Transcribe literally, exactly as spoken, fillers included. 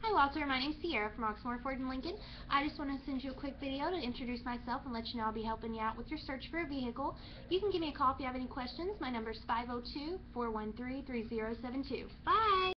Hi Walter, my name's Ciera from Oxmoor Ford Lincoln. I just want to send you a quick video to introduce myself and let you know I'll be helping you out with your search for a vehicle. You can give me a call if you have any questions. My number is five oh two, four one three, three oh seven two. Bye!